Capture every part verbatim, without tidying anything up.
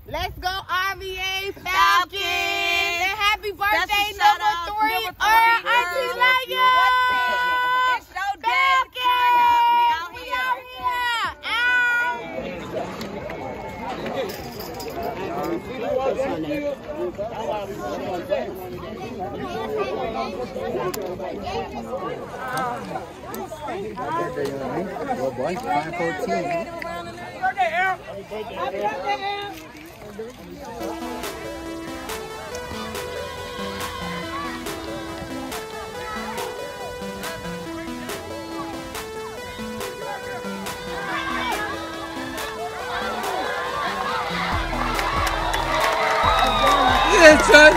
Let's go R V A Falcons. And happy birthday number three, Earl Auntie Leia. It's your Falcons. We out Well, boy, five fourteen. Birthday, Earl. Happy birthday, Earl. Yeah, son.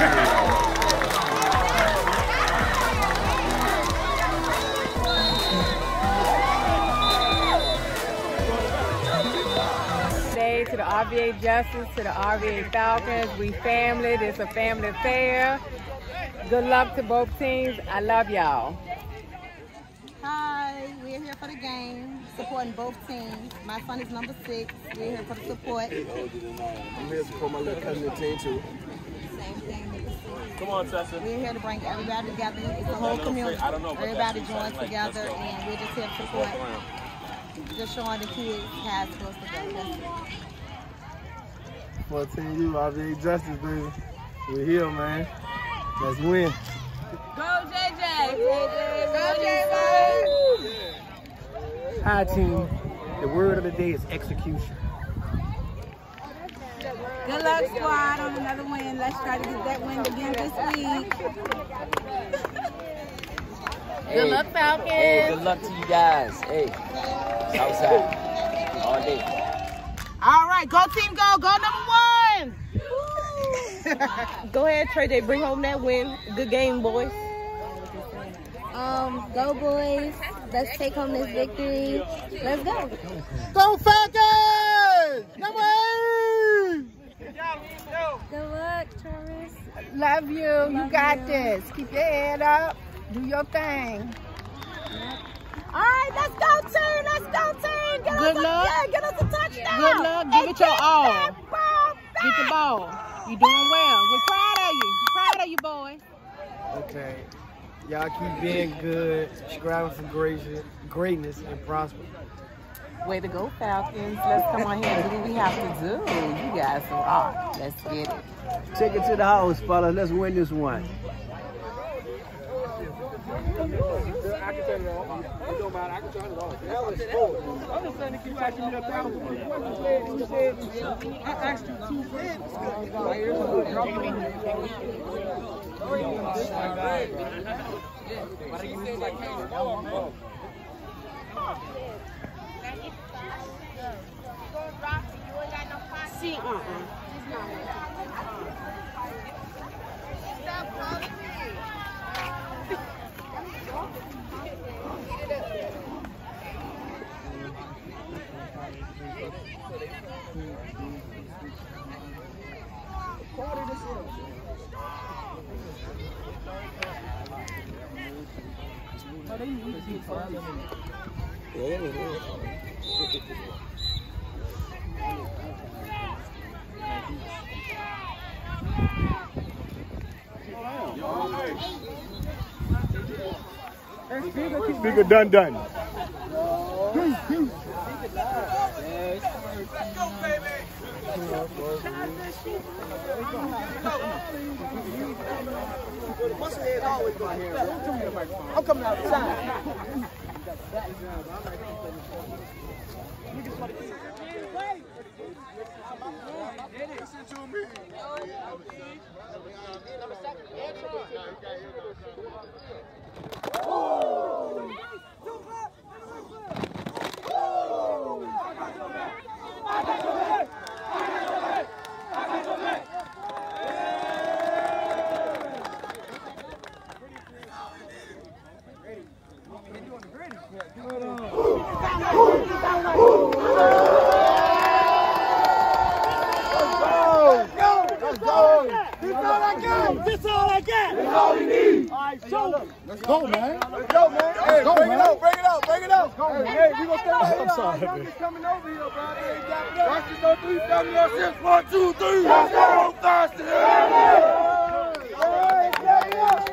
to the R V A Justice, to the R V A Falcons. We family. This is a family affair. Good luck to both teams. I love y'all. Hi, we're here for the game, supporting both teams. My son is number six. We're here for the support. I'm here to support my little cousin team too. Same thing. Come on, Tessa. We're here to bring everybody together. It's a whole community. Everybody joins together, and we're just here to support. Just showing the kids how it's supposed to go. That's it. fourteen U, R V A Justice, baby. We're here, man. Let's win. Go, J J. Go, J J. Hi, team. The word of the day is execution. Good luck, squad, on another win. Let's try to get that win again this week. Hey, good luck, Falcons. Hey, good luck to you guys. Hey, outside all day. All right, go team, go. Go number one. Go ahead, Trey Day. Bring home that win. Good game, boys. Um, go boys. Let's take home this victory. Let's go. Go Falcons! Number eight! Good luck, Travis. Love you. Love you got you. This. Keep your head up. Do your thing. All right, let's go, team. Let's go, team. Get Good us luck. A, yeah, get us a touchdown. Good luck. Give and it your get all. That ball back. Get the ball. You're doing well. We're proud of you. We're proud of you, boys. Okay. Y'all keep being good, striving for greatness, greatness and prosper. Way to go, Falcons. Let's come on here and do what we have to do. You guys rock. Let's get it. Take it to the house, fellas. Let's win this one. I can turn it off. It don't matter. I can turn it off. Hell is full. I'm just saying to keep asking me a thousand. What you said, you said. I asked you two friends. See, uh-uh. Speaker done done. I'm coming outside. Listen to me. This all I got. This all I got. That's all we need. All right, show. Let's go, man. Let's go, man. Hey, go, bring man. it out, bring it out, bring it out. Go, hey, hey, we gonna stay right here. I'm sorry, man. Coming over here, bro. Hey, got it up. Watch this on three, seven, or six, one, two, three. Let's go, faster. Hey, hey, hey.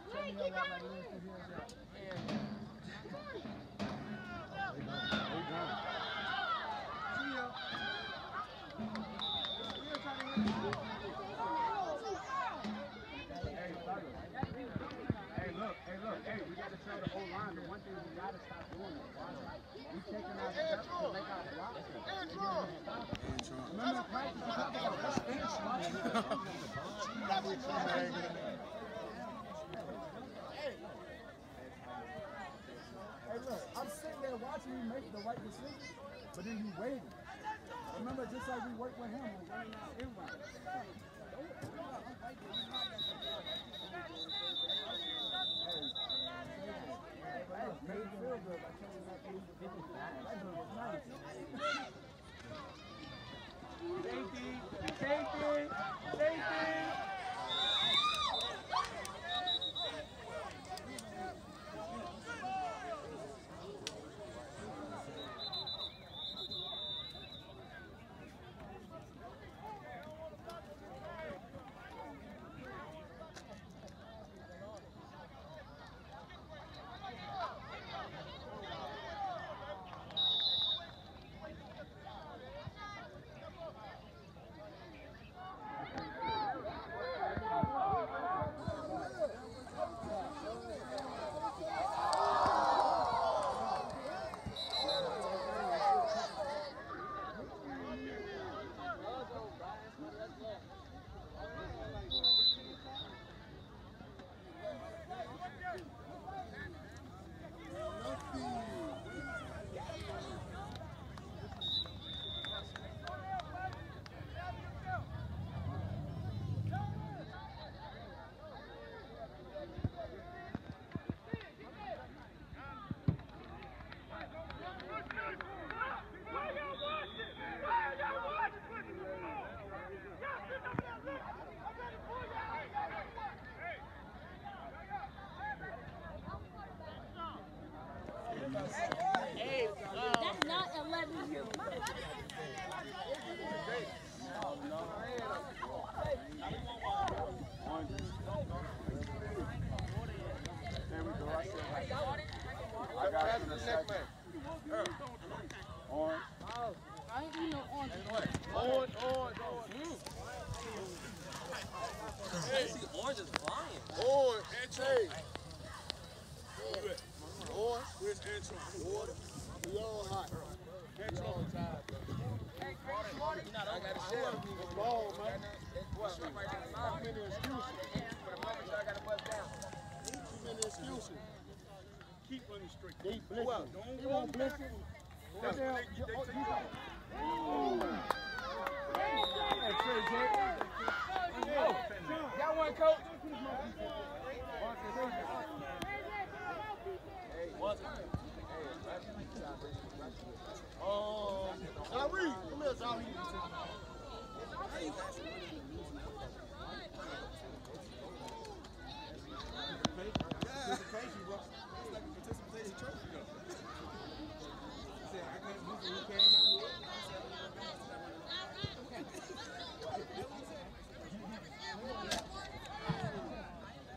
Hey, look, hey, look, hey, we got to tell the O-line the one thing we got to stop doing is we taking out the stuff to make our blocks. Remember practice, we talked about Hey, look, I'm sitting there watching you make the right decision, but then you waited. Remember, just like we worked with him, we're running out in round. Made it feel good by telling that dude that was nice. Safety, safety, safety. That's not eleven years. There we go. I got it in a second. On. I ain't eating no orange. On, on, on. Hey, see, orange is flying. On, Antron. On, where's Antron? Water. We all hot. Antron tired, bro. I got to share. The ball, man. Too many excuses. Too many excuses. Keep running straight. Keep blitzing. Don't go on blitzing. That's when they, they take you out. Got one, coach. Um, Zari, come here, Zari. Participation, bro. It's like a participation trophy, though. He said, I can't move it. He came out with it.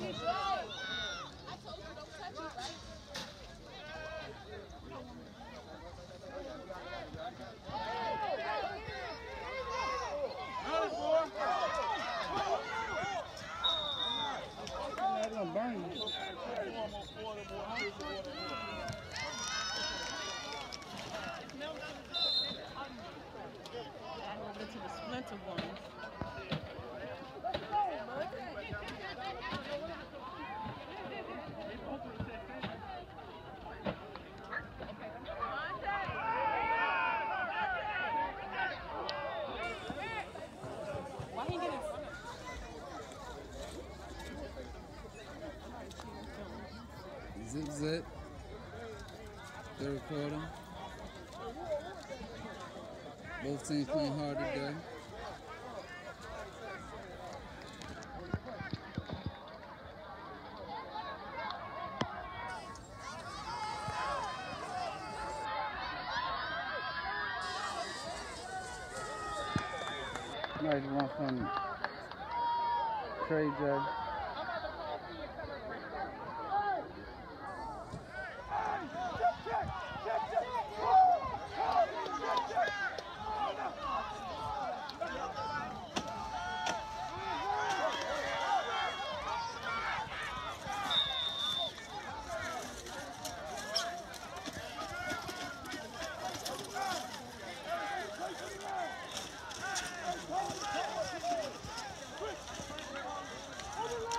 Over to the splinter ones. Why he get in front of us? Zip zip. Third quarter. Both teams playing hard today. Nice one from Trey J. Hold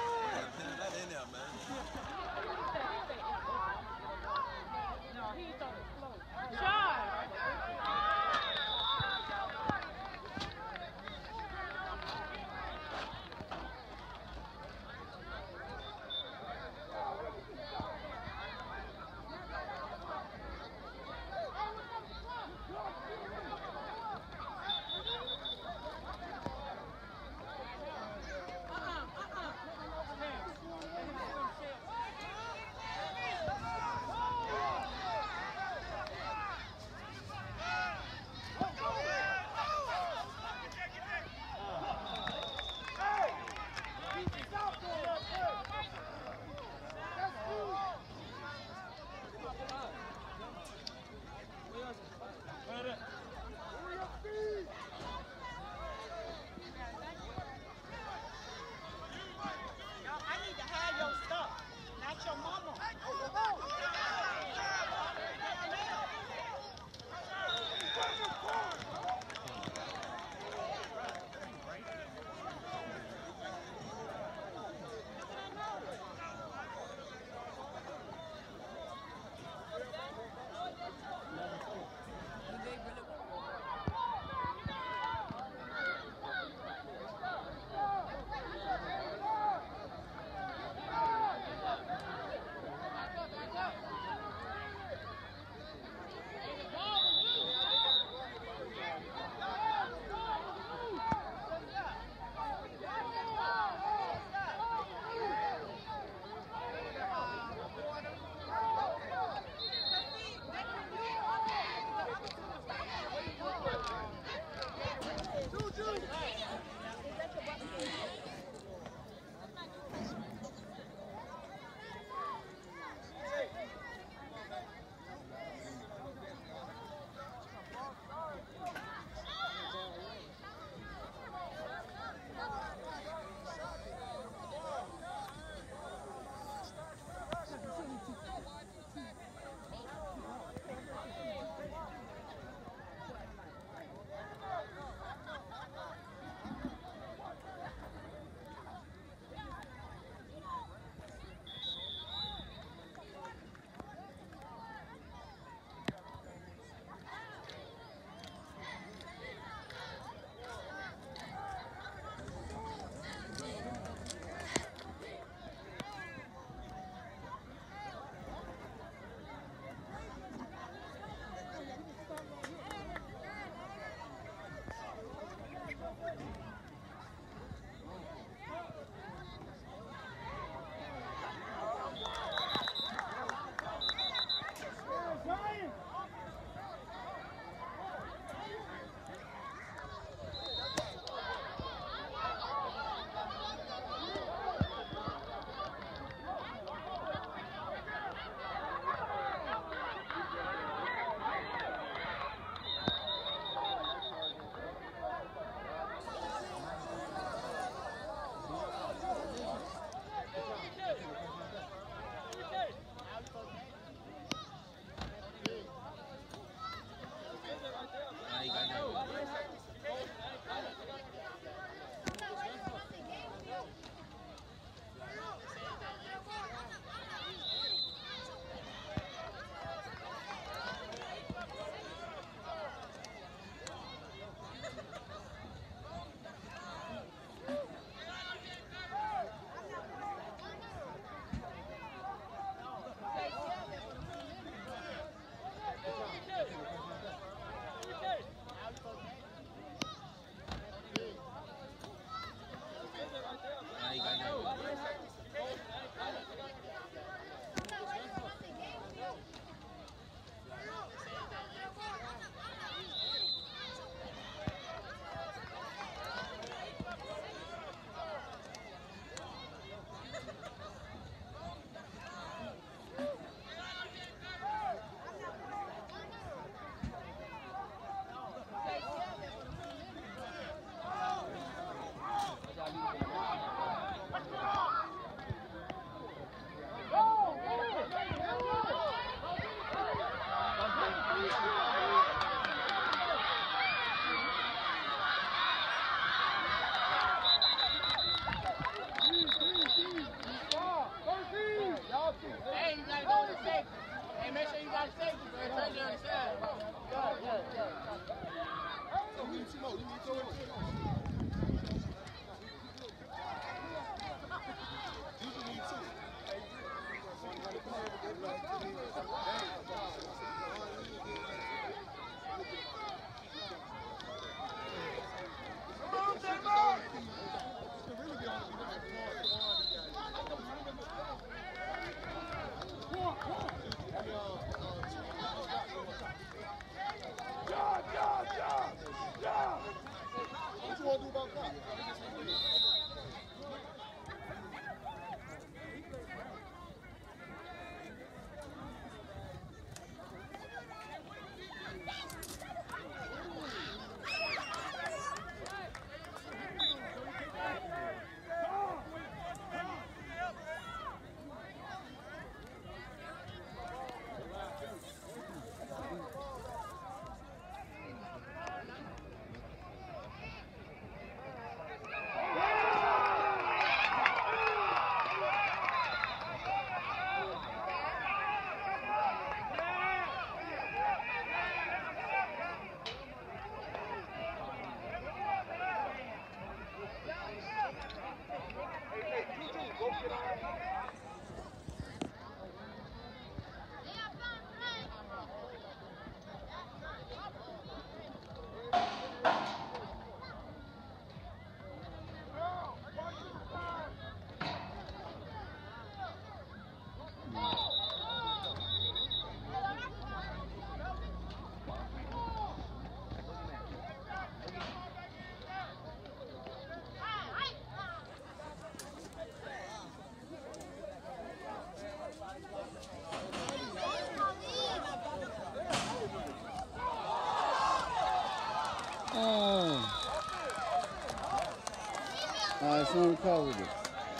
All right, someone recovered it.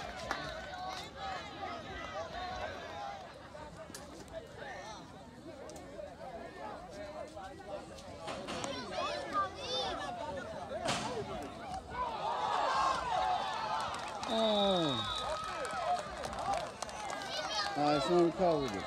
Oh. All right, someone recovered it.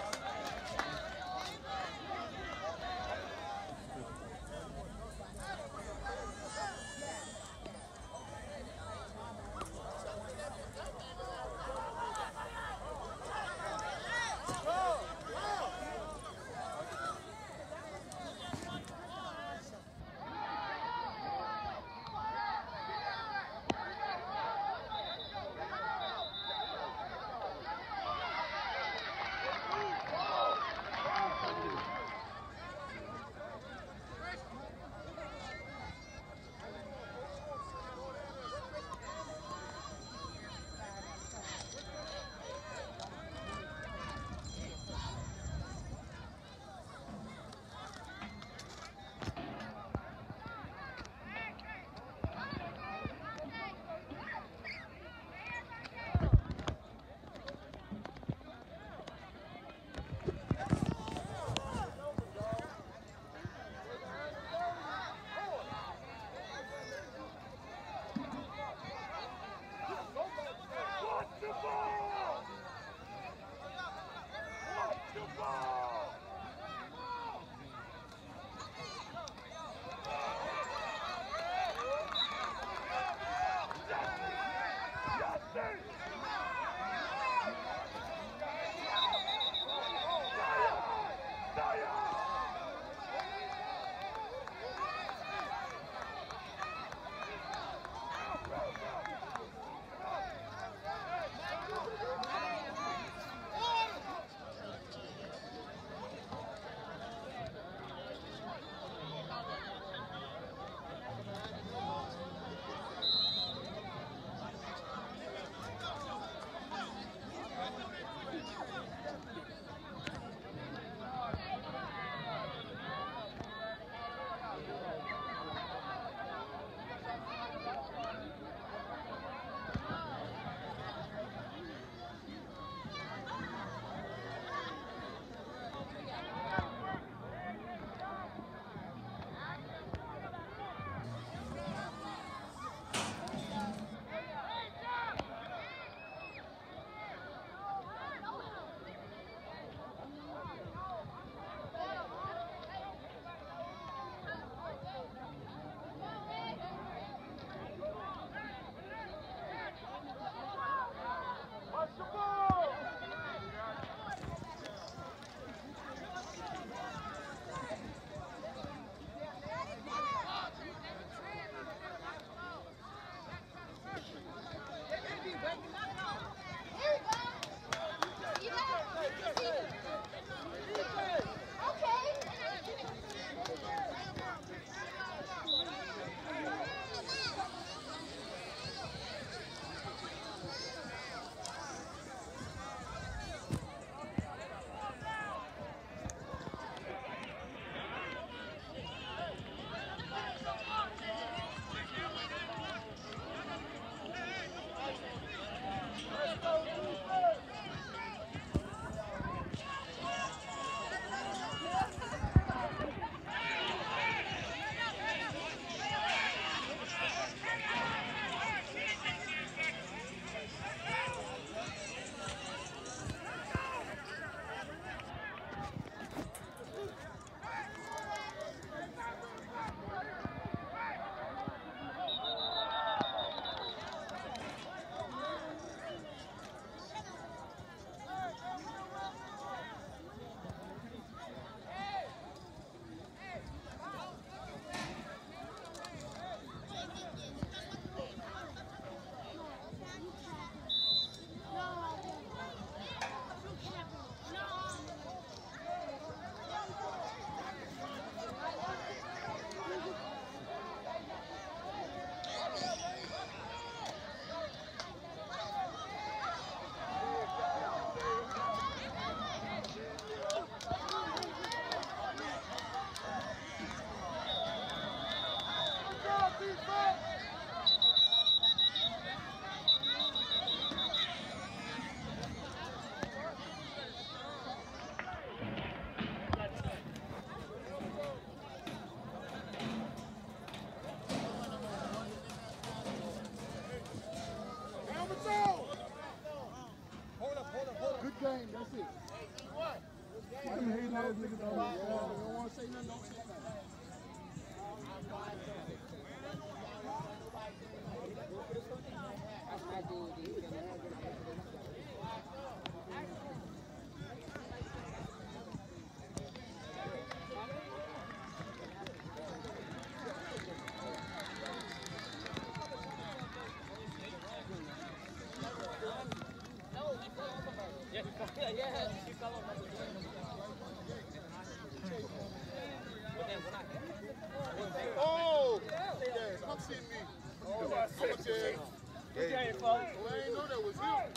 Oh! Yes, come see me. Oh, I said, yeah, folks. Well, I didn't know that was him.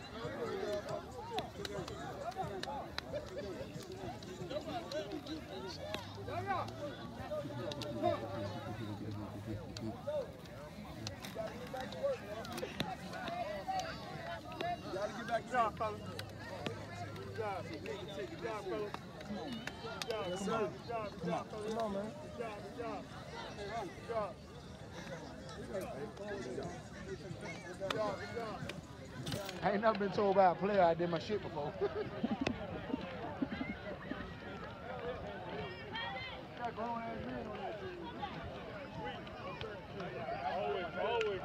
Gotta get back to job, fellas. Good job. Good job, fellas. Good job. Yes, sir. Good job. Good job, fellas. Come on, man. Good job. Good job. Good job. Good job. Good job. I ain't never been told by a player I did my shit before. Always, always.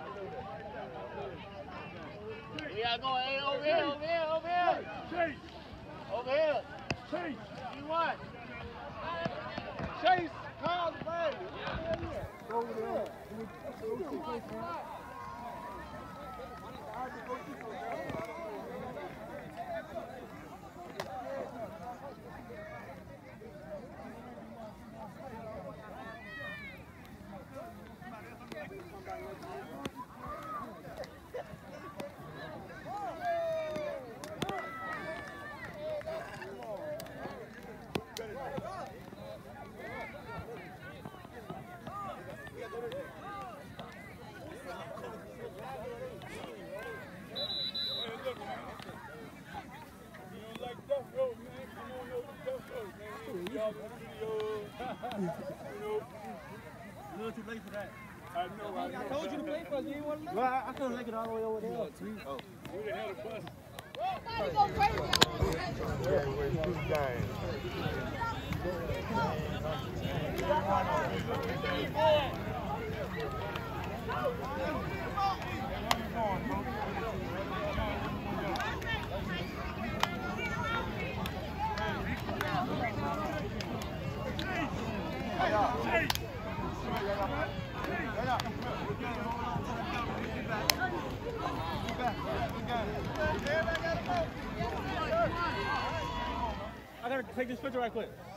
We gotta go, hey, over here, over here, over here. Chase. Over here. Chase. You what? Chase. Kyle's baby. Go over there. A little too late for that. I know, I know. I told you to play for us. You didn't want to play. Well, I, I couldn't make it all the way over there. Oh. We done had a bus. Everybody go crazy. Yeah, we're just dying. I gotta take this picture right quick.